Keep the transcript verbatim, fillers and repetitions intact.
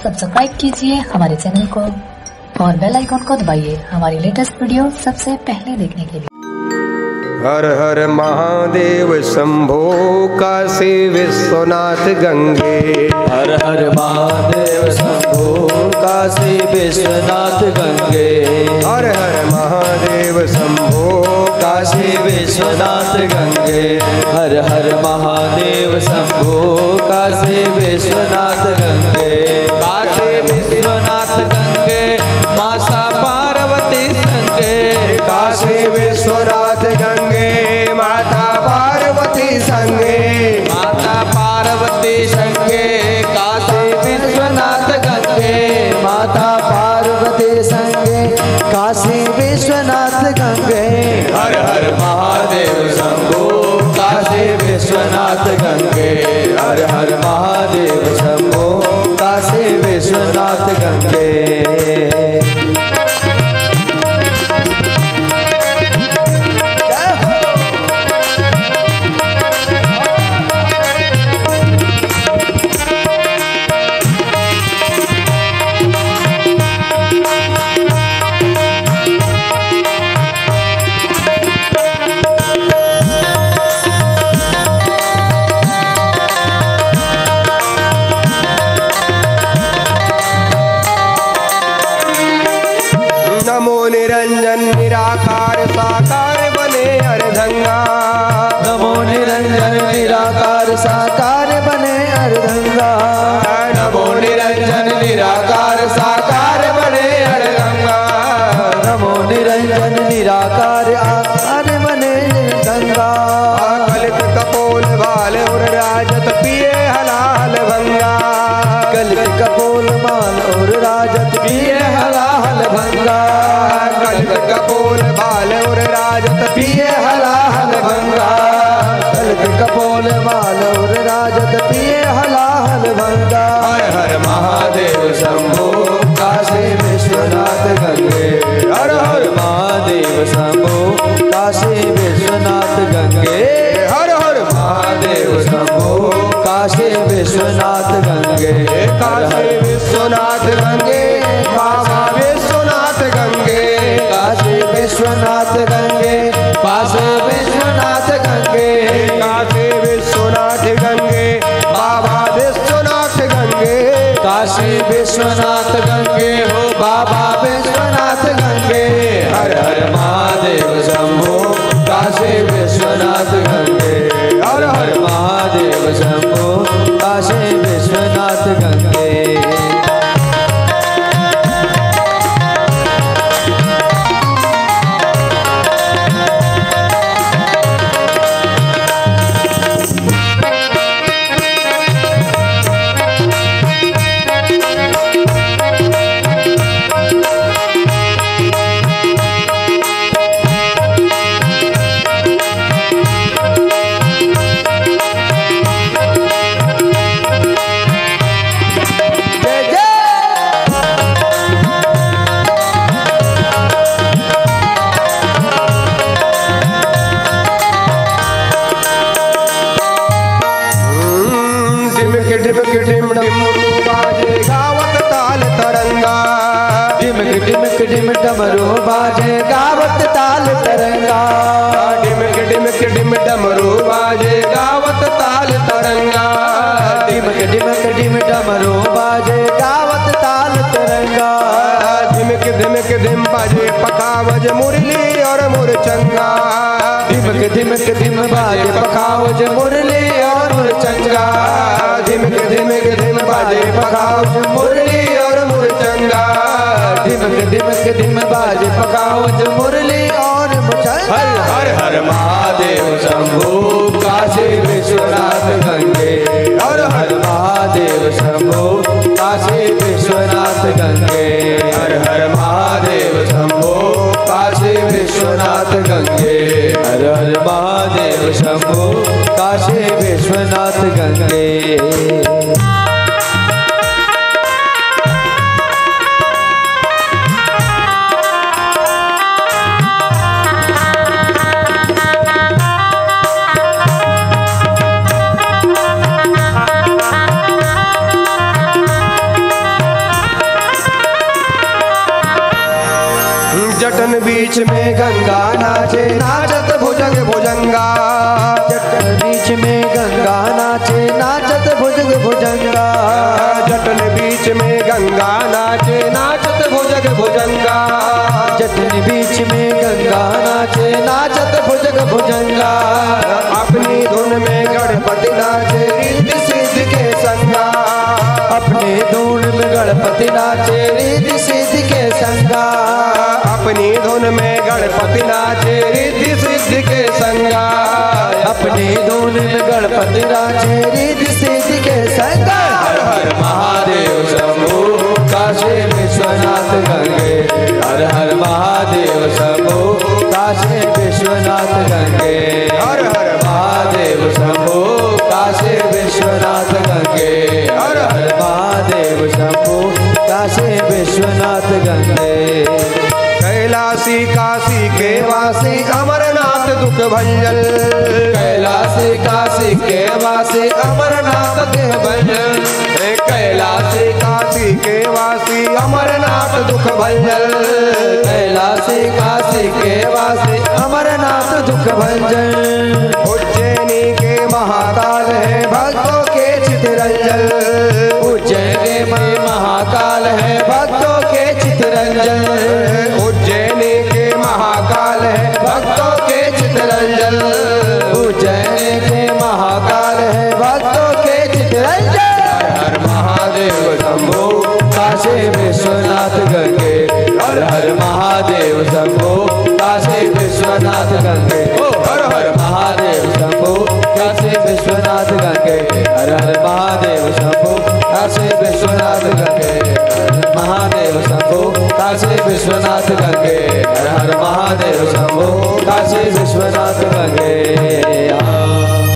Subscribe कीजिए हमारे channel को और बेल आइकन को दबाइए हमारी लेटेस्ट वीडियो सबसे पहले देखने के लिए। हर हर महादेव शंभो काशी विश्वनाथ गंगे। हर हर महादेव शंभो काशी विश्वनाथ गंगे। हर हर महादेव शंभो काशी विश्वनाथ गंगे। हर हर महादेव शंभो काशी विश्वनाथ गंगे। काशी विश्वनाथ गंगे माता पार्वती संगे। काशी विश्वनाथ गंगे माता पार्वती संगे। माता पार्वती संगे काशी विश्वनाथ गंगे। माता पार्वती संगे काशी विश्वनाथ गंगे। हर हर महादेव शंभो काशी विश्वनाथ गंगे। हर हर महादेव शंभो काशी विश्वनाथ गंगे। नमो निरंजन निराकार साकार बने अर्धंगा। नमो निरंजन निराकार साकार बने अर्धंगा। नमो निरंजन निराकार साकार बने अर्धंगा। नमो निरंजन निराकार आकार बने अर्धंगा। कल्प कपोल बाल और राजत पिए हलाल भंगा। कल्प कपोल माल और राजत पिए हलाल भंगा। कल्प कपोल बाल और राजत पिए हलाल भंगा। कल्प कपोल माल और राजत पिए हलाल भंगा। हर हर महादेव शंभो काशी विश्वनाथ गंगे। हर हर महादेव शंभो काशी विश्वनाथ गंगे। हर हर महादेव शंभो काशी विश्वनाथ गंगे। काशी विश्वनाथ गंगे बाबा विश्वनाथ गंगे। काशी विश्वनाथ गंगे। काशी विश्वनाथ गंगे। काशी विश्वनाथ गंगे बाबा विश्वनाथ गंगे। काशी विश्वनाथ गंगे हो बाबा विश्वनाथ गंगे। हर हर महादेव शंभो काशी विश्वनाथ गंगे। हर हर महादेव शंभो काशी विश्वनाथ गंगे। डिमक डिम डमरू बाजे गावत ताल तरंगा। डिमक डिमक डिम डमरू बाजे गावत ताल तरंगा। डिमक डिमक डिम डमरू बाजे गावत ताल तरंगा। डिमक डिमक डिम डमरू बाजे गावत ताल तरंगा। धिमक धिमक धिम बाजे पकावज मुरली और मुरचंगा। धिमक धिमक धिम बाजे पकावज मुरली और मुरचंगा। धिमक धिमक धिम बाजे पकावज मुरली और मुरचंगा। धिमक धिमक धिम बाजे पकावज मुरली और मुरचंगा। हर हर हर महादेव शंभो काशी विश्वनाथ गंगे। हर हर महादेव शंभो काशी विश्वनाथ गंगे। हर हर महादेव शंभो काशी विश्वनाथ गंगे। हर हर महादेव शंभो काशी विश्वनाथ गंगे। बीच में गंगा नाचे नाचत भुजंग भुजंगा। जटन बीच में गंगा नाचे नाचत भुजंग भुजंगा। जटन बीच में गंगा नाचे नाचत भुजंग भुजंगा। जटन बीच में गंगा नाचे नाचत भुजंग भुजंगा। अपनी धुन में गणपति नाचे रिद्धि सिद्धि के संगा। अपने धुन में गणपति नाचे रिद्धि सिद्धि के संगा। अपनी धुन में गणपति नाचे रिद्धि सिद्धि के संगा। अपने धुन में गणपति नाचे रिद्धि सिद्धि के संगा। हर हर महादेव शंभो काशी विश्वनाथ गंगे। हर हर महादेव शंभो काशी विश्वनाथ गंगे। हर हर महादेव शंभो काशी विश्वनाथ गंगे। हर हर महादेव शंभो काशी विश्वनाथ गंगे। कैलासी काशी के वासी अमरनाथ दुख भंजन। कैलासी काशी के वासी अमरनाथ के भंजन। कैलासी काशी के वासी अमरनाथ दुख भंजन। कैलासी काशी के वासी अमरनाथ दुख भंजन। उज्जैनी के महाकाल है भक्तों के चितरंजन। उज्जैन में महाकाल है भक्तों के चितरंजन। उज्जैनी के महाकाल है भक्तों के चितरंजन। उज्जैन के महाकाल है भक्तों के चितरंजन। हर महादेव शंभो काशी विश्वनाथ गंगे। हर हर महादेव शंभो काशी विश्वनाथ गंगे। हर हर महादेव शंभो काशी विश्वनाथ गंगे। हर हर महादेव शंभो काशी विश्वनाथ गंगे। महादेव शंभो काशी विश्वनाथ गंगे। हर हर महादेव शंभो काशी विश्वनाथ गंगे।